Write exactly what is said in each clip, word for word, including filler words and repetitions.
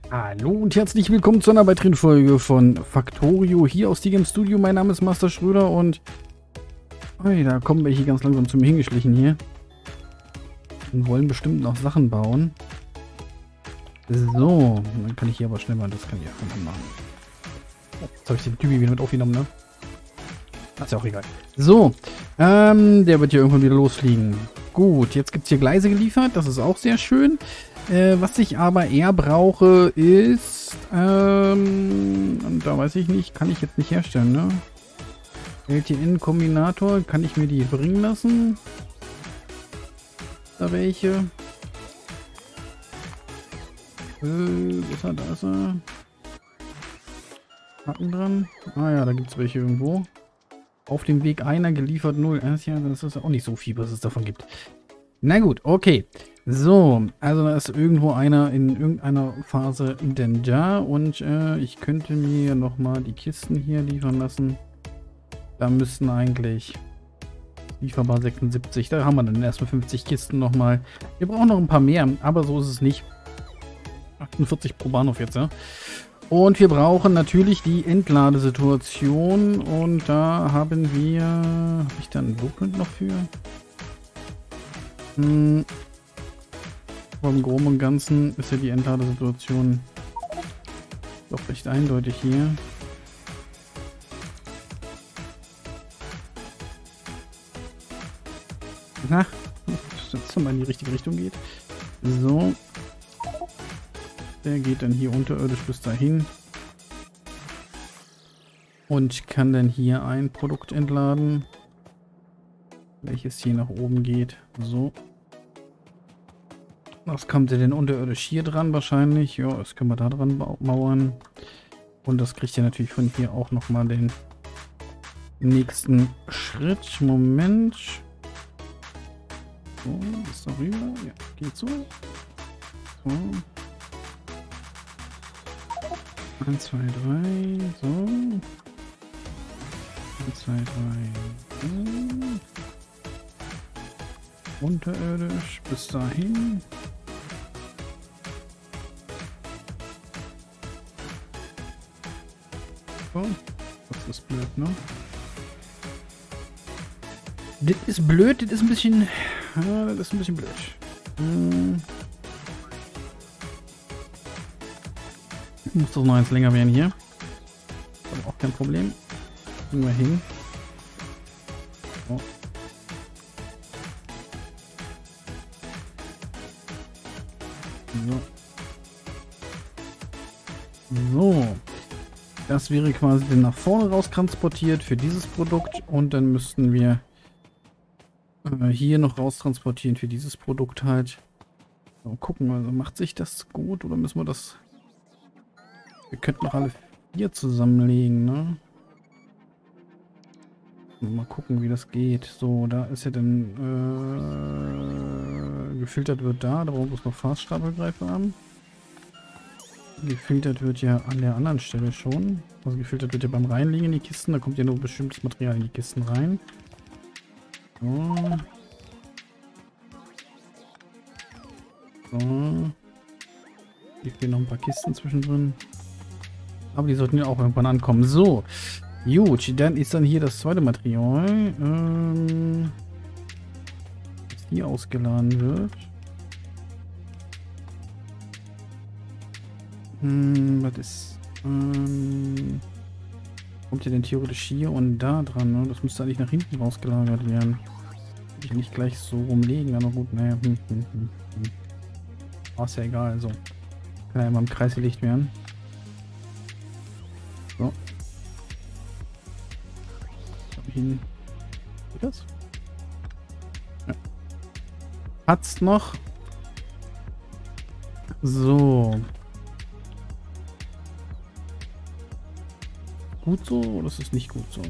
Hallo und herzlich willkommen zu einer weiteren Folge von Factorio hier aus Game Studio. Mein Name ist Master Schröder und hey, da kommen welche ganz langsam zu mir hingeschlichen hier und wollen bestimmt noch Sachen bauen. So, dann kann ich hier aber schnell mal, das kann ich einfach mal machen. Oh, jetzt habe ich den Typi wieder mit aufgenommen, ne? Das ist ja auch egal. So, ähm, der wird hier irgendwann wieder losfliegen. Gut, jetzt gibt es hier Gleise geliefert, das ist auch sehr schön. Äh, was ich aber eher brauche, ist, ähm, und da weiß ich nicht, kann ich jetzt nicht herstellen, ne? L T N-Kombinator, kann ich mir die bringen lassen? Da welche? Äh, wo ist er? Da ist er. Haken dran. Ah ja, da gibt es welche irgendwo. Auf dem Weg einer geliefert null. Ja, das ist auch nicht so viel, was es davon gibt. Na gut, okay. So, also da ist irgendwo einer in irgendeiner Phase denn da und äh, ich könnte mir nochmal die Kisten hier liefern lassen. Da müssten eigentlich lieferbar sechsundsiebzig, da haben wir dann erstmal fünfzig Kisten nochmal. Wir brauchen noch ein paar mehr, aber so ist es nicht. achtundvierzig pro Bahnhof jetzt, ja. Und wir brauchen natürlich die Entladesituation und da haben wir, habe ich da einen Blueprint noch für? Hm. Im Groben und Ganzen ist ja die Entladesituation doch recht eindeutig hier. Na, dass es mal in die richtige Richtung geht. So. Der geht dann hier unterirdisch bis dahin. Und kann dann hier ein Produkt entladen. Welches hier nach oben geht. So. Das kommt ja denn unterirdisch hier dran wahrscheinlich. Ja, das können wir da dran mauern. Und das kriegt ja natürlich von hier auch nochmal den nächsten Schritt. Moment. So, ist da rüber. Ja, geht so. So. eins, zwei, drei. So. eins, zwei, drei. So. Unterirdisch bis dahin. Das ist blöd, ne? Das ist blöd, das ist ein bisschen... Ja, das ist ein bisschen blöd. Hm. Muss doch noch eins länger werden hier. Aber auch kein Problem. Gehen wir hin. So. So. So. Das wäre quasi dann nach vorne raus transportiert für dieses Produkt und dann müssten wir äh, hier noch raus transportieren für dieses Produkt halt. So, gucken, also macht sich das gut oder müssen wir das... Wir könnten noch alle vier zusammenlegen, ne? Mal gucken, wie das geht. So, da ist ja dann äh, gefiltert wird da, da brauchen wir noch Faststapelgreifer haben. Gefiltert wird ja an der anderen Stelle schon. Also gefiltert wird ja beim Reinlegen in die Kisten. Da kommt ja nur bestimmtes Material in die Kisten rein. So. So. Hier fehlen noch ein paar Kisten zwischendrin. Aber die sollten ja auch irgendwann ankommen. So. Gut, dann ist dann hier das zweite Material. Ähm, das hier ausgeladen wird. Hm, was ist... Ähm, kommt ja denn theoretisch hier und da dran, ne? Das müsste eigentlich nach hinten rausgelagert werden. Ich nicht gleich so rumlegen, aber gut, naja. Hm, hm, hm, hm. Oh, ist ja egal, also. Kann ja immer im Kreis gelegt werden. So. Hin. Geht das? Ja. Hat's noch? So. Gut so oder ist es nicht gut so?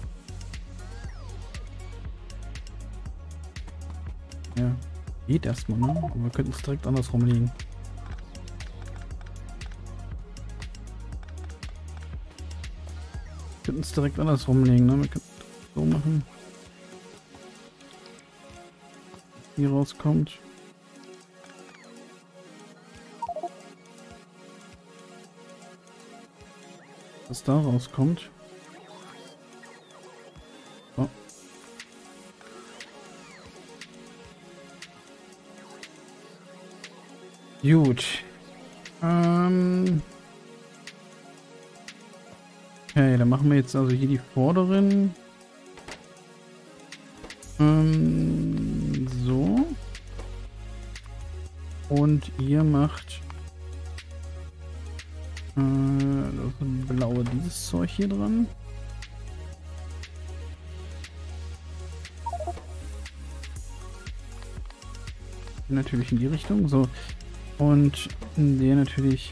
Ja, geht erstmal, ne? Aber wir könnten es direkt andersrum legen. Wir könnten es direkt andersrum legen, ne? Wir könnten es so machen. Hier rauskommt. was da rauskommt. So. Gut. Ähm. Okay, dann machen wir jetzt also hier die vorderen. Ähm, so. Und ihr macht äh, das blaue dieses Zeug hier dran. Natürlich in die Richtung. So. Und der natürlich.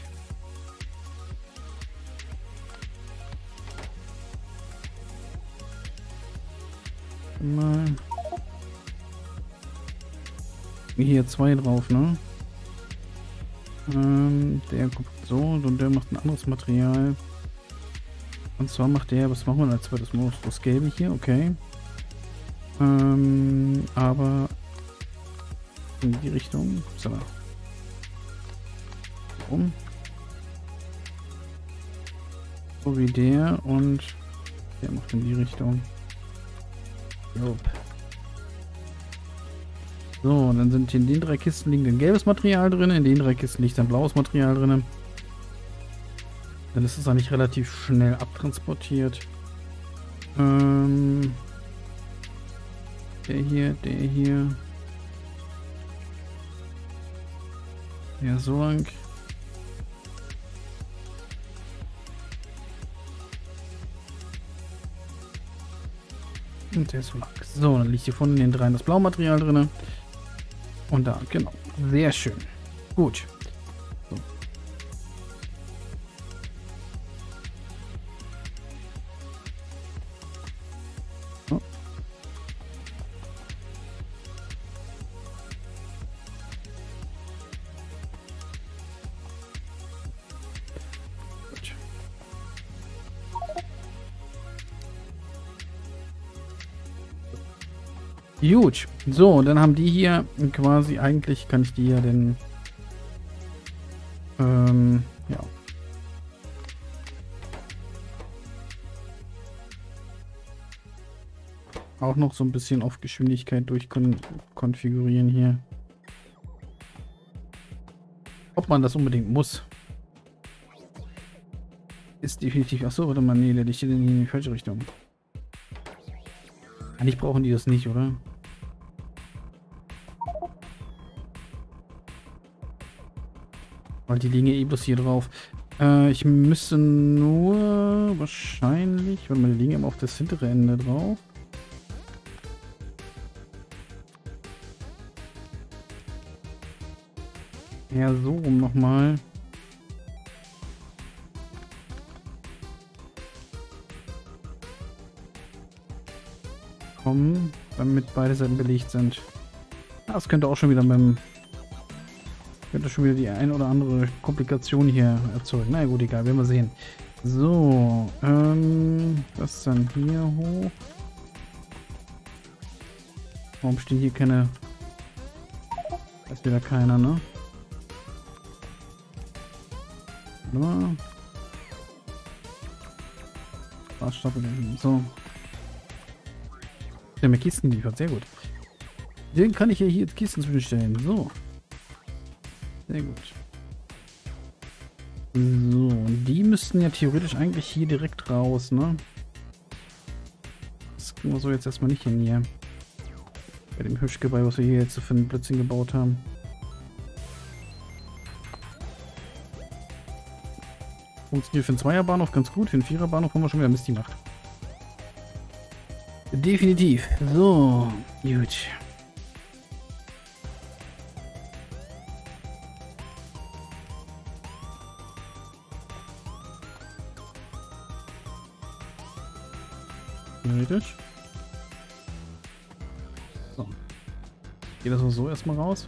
Mal. Hier zwei drauf, ne? Ähm, der guckt so und der macht ein anderes Material. Und zwar macht der, was machen wir als zweites Mal? Das Gelbe hier, okay. Ähm, aber in die Richtung. So. Um. So wie der und der macht in die Richtung. Jupp. So, und dann sind hier in den drei Kisten liegt ein gelbes Material drin, in den drei Kisten liegt ein blaues Material drin. Dann ist es eigentlich relativ schnell abtransportiert. Ähm, der hier, der hier. Ja, so lang. Und der ist so lang. So, dann liegt hier von den dreien das Blaumaterial drin. Und da, genau. Sehr schön. Gut. So. So. Gut. Gut. So, und dann haben die hier quasi, eigentlich kann ich die ja den, ähm, ja. Auch noch so ein bisschen auf Geschwindigkeit durchkonfigurieren hier. Ob man das unbedingt muss. Ist definitiv, achso, warte mal, nee, der liegt hier in die falsche Richtung. Eigentlich brauchen die das nicht, oder? Weil die liegen ja eh bloß hier drauf. Äh, ich müsste nur wahrscheinlich... Warte mal, die liegen immer auf das hintere Ende drauf. Ja, so rum nochmal. Kommen, damit beide Seiten belegt sind. Das könnte auch schon wieder beim... Könnte schon wieder die ein oder andere Komplikation hier erzeugen. Na gut, egal, werden wir sehen. So, ähm, das dann hier hoch. Warum stehen hier keine... Da ist wieder keiner, ne? Warte mal. So. Der mir Kisten liefert, sehr gut. Den kann ich ja hier jetzt Kisten zwischenstellen. So. Sehr gut. So, und die müssten ja theoretisch eigentlich hier direkt raus, ne? Das kriegen wir so jetzt erstmal nicht hin hier. Bei dem Hüschgeweih, was wir hier jetzt für ein Blödsinn gebaut haben. Funktioniert für einen Zweierbahnhof ganz gut, für einen Viererbahnhof haben wir schon wieder Mist gemacht. Definitiv. So, gut. Theoretisch. So. Geht das so erstmal raus?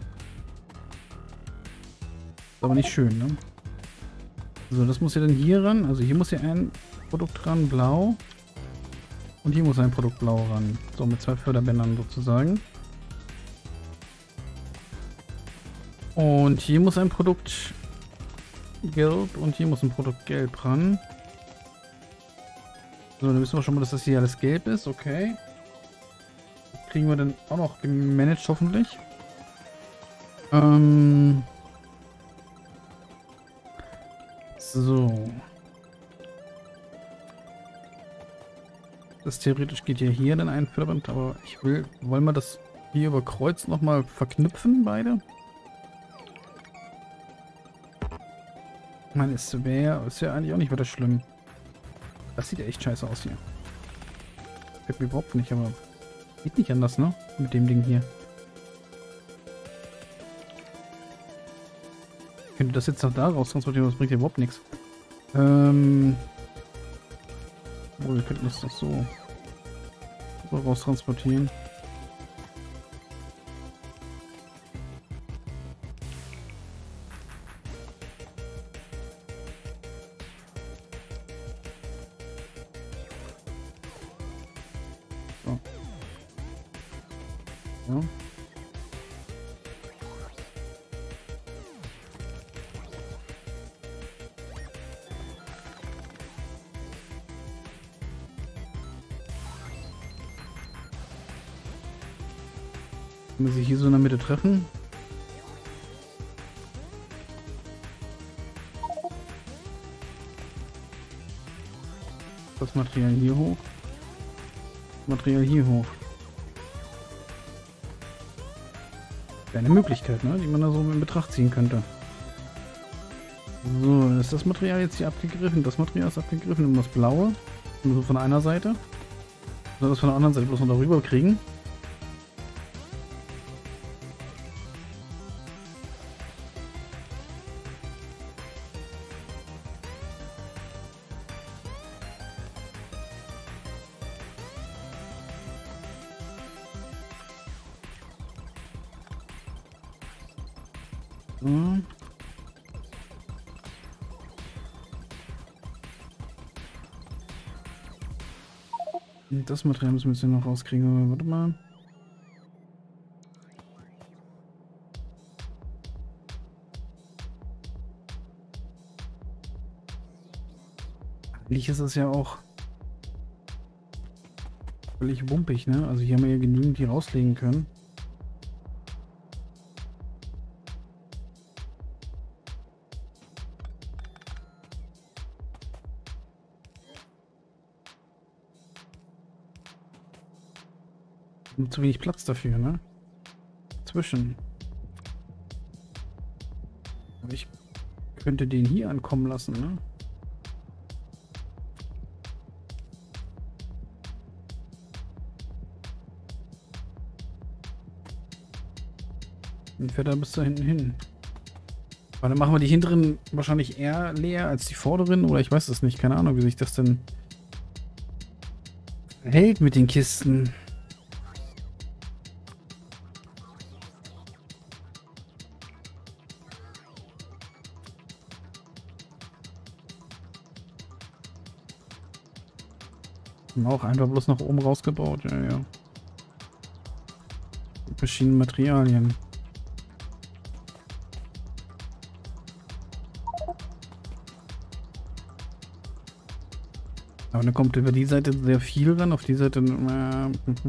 Ist aber nicht schön, ne? So, das muss ja dann hier ran. Also hier muss ja ein Produkt ran, blau. Und hier muss ein Produkt blau ran. So, mit zwei Förderbändern sozusagen. Und hier muss ein Produkt gelb und hier muss ein Produkt gelb ran. So, dann wissen wir schon mal, dass das hier alles gelb ist. Okay. Das kriegen wir dann auch noch gemanagt, hoffentlich. Ähm. So. Das theoretisch geht ja hier dann ein Förderband, aber ich will, wollen wir das hier über Kreuz nochmal verknüpfen, beide? Ich meine, es wäre ist ja eigentlich auch nicht weiter schlimm. Das sieht ja echt scheiße aus hier. Gefällt mir überhaupt nicht, aber geht nicht anders, ne? Mit dem Ding hier. Ich könnte das jetzt noch da raus transportieren, das bringt ja überhaupt nichts. Ähm. Oh, wir könnten das doch so, so raus transportieren. So. Ja. Wenn wir sich hier so in der Mitte treffen. Das Material hier hoch. Material hier hoch. Wäre eine Möglichkeit, ne? Die man da so in Betracht ziehen könnte. So, dann ist das Material jetzt hier abgegriffen. Das Material ist abgegriffen. Und das Blaue. Nur so von einer Seite. Soll das von der anderen Seite bloß noch darüber kriegen. So. Und das Material müssen wir jetzt noch rauskriegen. Warte mal. Eigentlich ist das ja auch völlig wumpig, ne? Also hier haben wir ja genügend die rauslegen können. Und zu wenig Platz dafür, ne? Zwischen. Aber ich könnte den hier ankommen lassen, ne? Dann fährt er bis da hinten hin. Aber dann machen wir die hinteren wahrscheinlich eher leer als die vorderen, oder ich weiß es nicht, keine Ahnung, wie sich das denn hält mit den Kisten. Auch einfach bloß nach oben rausgebaut, ja, ja. Verschiedene Materialien. Aber dann kommt über die Seite sehr viel ran, auf die Seite äh,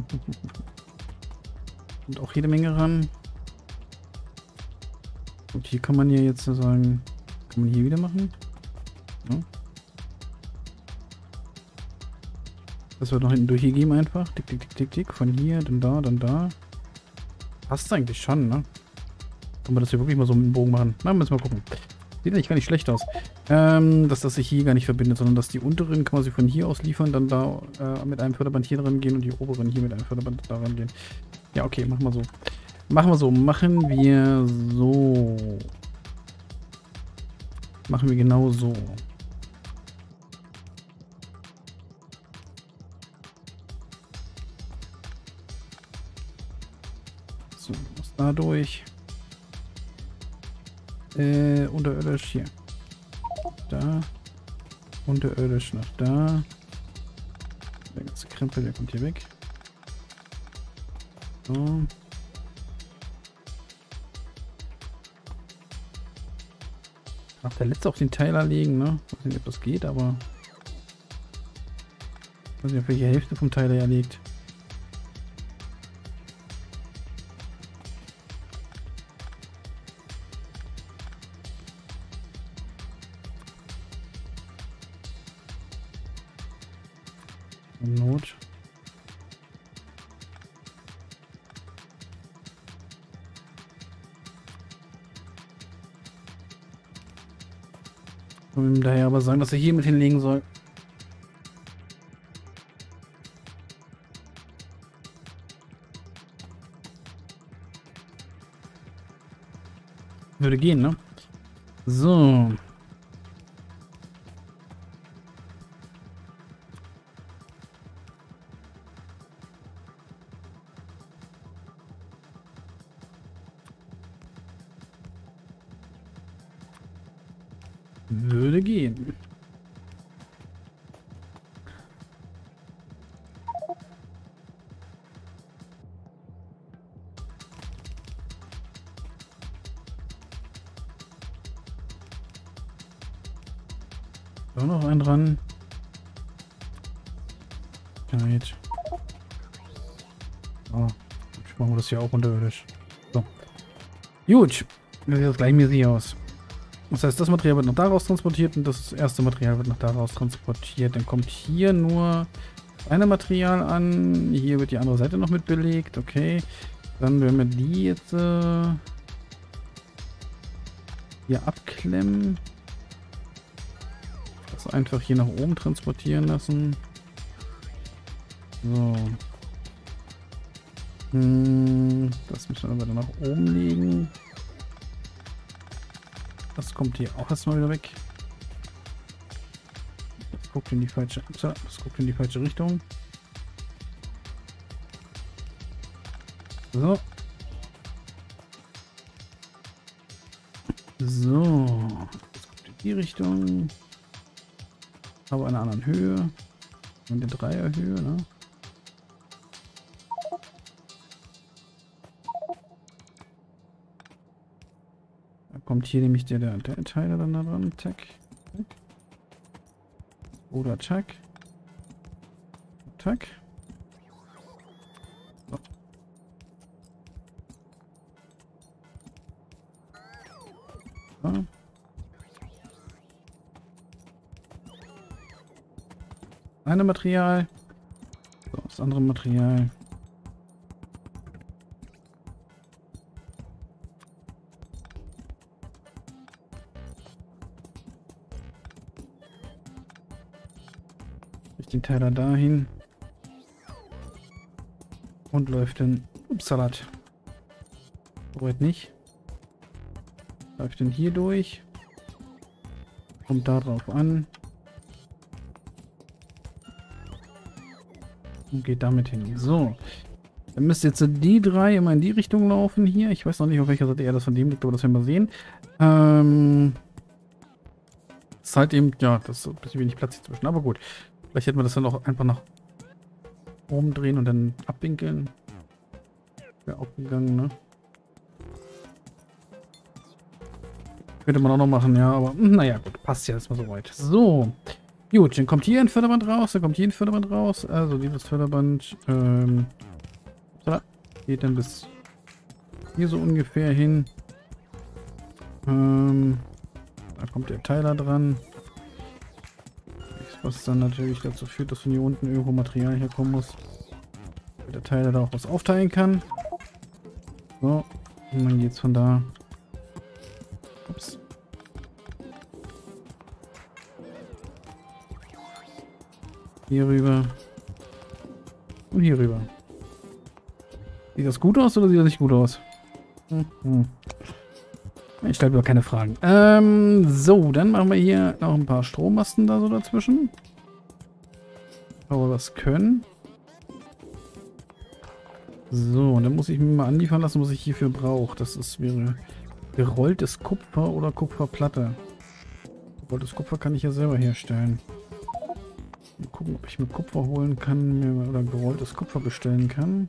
und auch jede Menge ran. Und hier kann man ja jetzt sagen, kann man hier wieder machen. Ja. Das wird noch hinten durch hier geben einfach. Tick, tick, tick, tick, tick. Von hier, dann da, dann da. Passt eigentlich schon, ne? Kann man das hier wirklich mal so mit dem Bogen machen? Na, müssen wir mal gucken. Sieht eigentlich gar nicht schlecht aus. Ähm, dass das sich hier gar nicht verbindet, sondern dass die unteren kann man sich von hier aus liefern, dann da äh, mit einem Förderband hier dran gehen und die oberen hier mit einem Förderband da ran gehen. Ja, okay, machen wir so. Machen wir so. Machen wir so. Machen wir genau so. So, was dadurch. Äh, unterirdisch hier. Da. Unterirdisch nach da. Der ganze Krempel, der kommt hier weg. So. Ach, der letzte auf den Teiler legen, ne? Ich weiß nicht, ob das geht, aber. weiß nicht, auf welche Hälfte vom Teil er liegt. Not. Ich will ihm daher aber sagen, dass er hier mit hinlegen soll. Würde gehen, ne? So. Würde gehen. Da noch ein dran. Right. Oh, jetzt machen wir das hier auch unterirdisch. So. Gut. Das sieht jetzt gleichmäßig aus. Das heißt, das Material wird noch daraus transportiert und das erste Material wird noch daraus transportiert. Dann kommt hier nur eine Material an. Hier wird die andere Seite noch mit belegt. Okay. Dann werden wir die jetzt äh, hier abklemmen. Das einfach hier nach oben transportieren lassen. So. Hm, das müssen wir dann nach oben legen. Das kommt hier auch erstmal wieder weg. Das guckt in die falsche, das guckt in die falsche Richtung. So. So. Das guckt in die Richtung. Aber in einer anderen Höhe. Und in Dreierhöhe, ne? Kommt hier nämlich der, der, der Teiler dann da dran. Tack. Oder tack. Tack. So. So. Eine Material. So, das andere Material. Den Teiler dahin und läuft dann Salat. Soweit nicht. Läuft dann hier durch. Kommt da drauf an. Und geht damit hin. So. Dann müsste jetzt die drei immer in die Richtung laufen hier. Ich weiß noch nicht, auf welcher Seite er das von dem liegt, aber das werden wir sehen. Ähm. Ist halt eben, ja, das ist ein bisschen wenig Platz hier zwischen, aber gut. Vielleicht hätten wir das dann auch einfach nach oben drehen und dann abwinkeln. Wäre auch gegangen, ne? Könnte man auch noch machen, ja, aber naja, gut, passt ja erstmal soweit. So, gut, dann kommt hier ein Förderband raus, dann kommt hier ein Förderband raus. Also dieses Förderband ähm, geht dann bis hier so ungefähr hin. Ähm, da kommt der Teiler dran. Was dann natürlich dazu führt, dass von hier unten irgendwo Material herkommen muss. Der Teiler da auch was aufteilen kann. So, und dann geht's von da. Ups. Hier rüber. Und hier rüber. Sieht das gut aus oder sieht das nicht gut aus? Hm, hm. Ich stelle mir keine Fragen. Ähm, so, dann machen wir hier noch ein paar Strommasten da so dazwischen. Aber was können. So, und dann muss ich mir mal anliefern lassen, was ich hierfür brauche. Das ist wäre gerolltes Kupfer oder Kupferplatte. Gerolltes Kupfer kann ich ja selber herstellen. Mal gucken, ob ich mir Kupfer holen kann mir oder gerolltes Kupfer bestellen kann.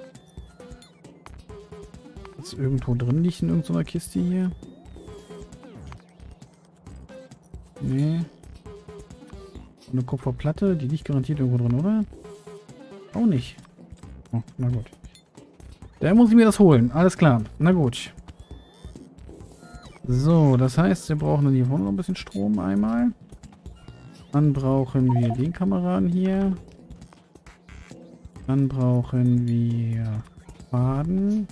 Das irgendwo drin liegt in irgendeiner Kiste hier. Nee. Eine Kupferplatte, die liegt garantiert irgendwo drin, oder? Auch nicht. Oh, na gut. Da muss ich mir das holen. Alles klar. Na gut. So, das heißt, wir brauchen dann hier vorne noch ein bisschen Strom einmal. Dann brauchen wir den Kameraden hier. Dann brauchen wir Faden.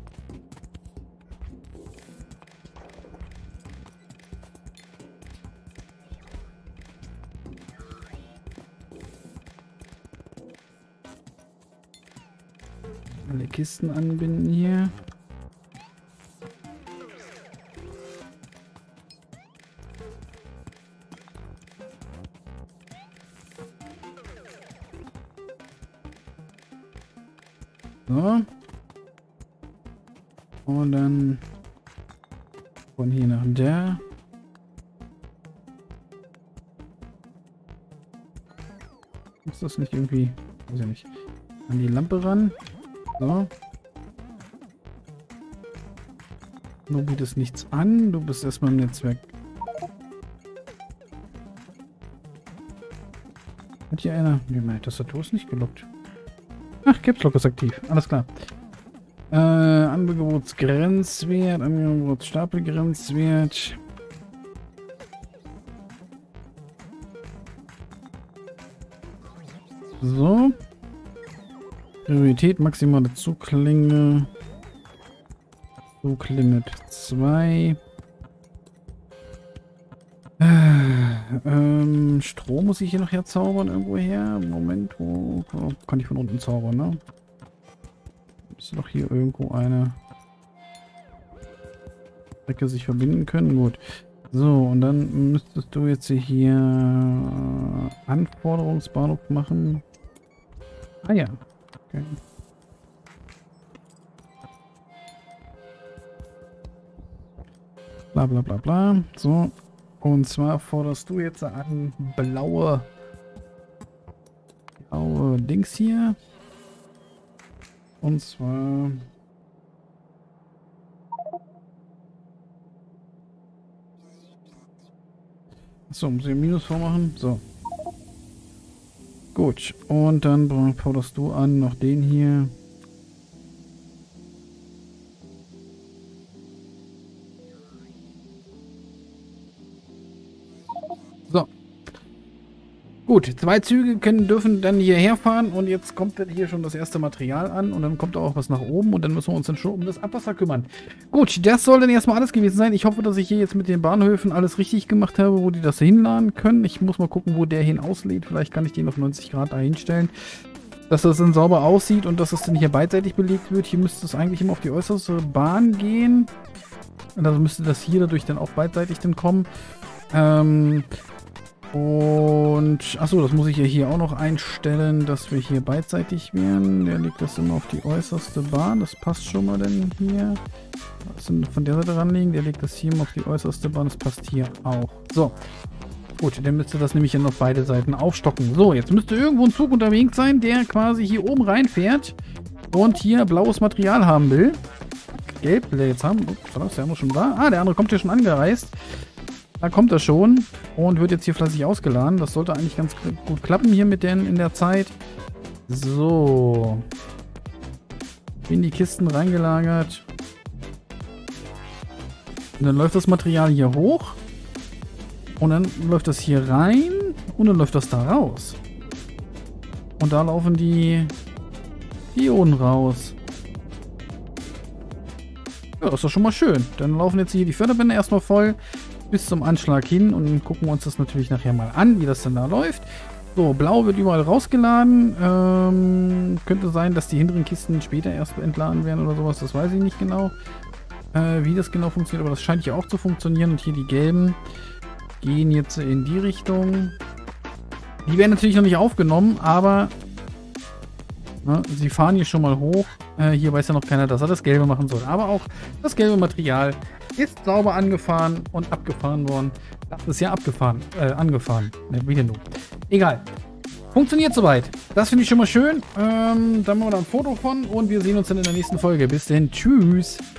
Alle Kisten anbinden hier. So. Und dann von hier nach da. Ist das nicht irgendwie, weiß ich nicht, an die Lampe ran? So. Du bietest nichts an, du bist erstmal im Netzwerk. Hat hier einer? Nee, meine Tastatur ist nicht gelockt. Ach, Caps Lock ist aktiv. Alles klar. Äh, Angebotsgrenzwert, Angebotsstapelgrenzwert. So. Priorität, maximale Zugklinge. Zugklinge zwei. Äh, ähm, Strom muss ich hier noch herzaubern irgendwo her. Moment, wo, wo kann ich von unten zaubern, ne? Müsste doch hier irgendwo eine Strecke sich verbinden können. Gut. So, und dann müsstest du jetzt hier Anforderungsbahnhof machen. Ah ja. Okay. Bla bla bla bla. So. Und zwar forderst du jetzt an blaue, blaue Dings hier. Und zwar... So, muss ich ein Minus vormachen? So. Gut. Und dann forderst du an noch den hier. So. Gut, zwei Züge können, dürfen dann hierher fahren und jetzt kommt dann hier schon das erste Material an und dann kommt auch was nach oben und dann müssen wir uns dann schon um das Abwasser kümmern. Gut, das soll dann erstmal alles gewesen sein. Ich hoffe, dass ich hier jetzt mit den Bahnhöfen alles richtig gemacht habe, wo die das hinladen können. Ich muss mal gucken, wo der hin auslädt. Vielleicht kann ich den auf neunzig Grad da hinstellen, dass das dann sauber aussieht und dass das dann hier beidseitig belegt wird. Hier müsste es eigentlich immer auf die äußerste Bahn gehen. Und also müsste das hier dadurch dann auch beidseitig dann kommen. Ähm... Und, achso, das muss ich ja hier auch noch einstellen, dass wir hier beidseitig wären. Der legt das immer auf die äußerste Bahn. Das passt schon mal denn hier. Das sind von der Seite ranlegen. Der legt das hier mal auf die äußerste Bahn. Das passt hier auch. So. Gut, dann müsste das nämlich dann auf beide Seiten aufstocken. So, jetzt müsste irgendwo ein Zug unterwegs sein, der quasi hier oben reinfährt und hier blaues Material haben will. Gelb will er jetzt haben. Ups, war das der andere schon da? Ah, der andere kommt hier schon angereist. Da kommt er schon und wird jetzt hier fleißig ausgeladen. Das sollte eigentlich ganz gut klappen hier mit denen in der Zeit. So. In die Kisten reingelagert. Und dann läuft das Material hier hoch. Und dann läuft das hier rein. Und dann läuft das da raus. Und da laufen die Ionen raus. Ja, das ist doch schon mal schön. Dann laufen jetzt hier die Förderbänder erstmal voll bis zum Anschlag hin und dann gucken wir uns das natürlich nachher mal an, wie das dann da läuft. So, blau wird überall rausgeladen. Ähm, könnte sein, dass die hinteren Kisten später erst entladen werden oder sowas. Das weiß ich nicht genau, äh, wie das genau funktioniert. Aber das scheint hier auch zu funktionieren. Und hier die gelben gehen jetzt in die Richtung. Die werden natürlich noch nicht aufgenommen, aber ne, sie fahren hier schon mal hoch. Äh, hier weiß ja noch keiner, dass er das Gelbe machen soll. Aber auch das gelbe Material ist sauber angefahren und abgefahren worden. Das ist ja abgefahren, äh, angefahren. Ne, wieder nur. Egal. Funktioniert soweit. Das finde ich schon mal schön. Ähm, da machen wir da ein Foto von und wir sehen uns dann in der nächsten Folge. Bis dann. Tschüss.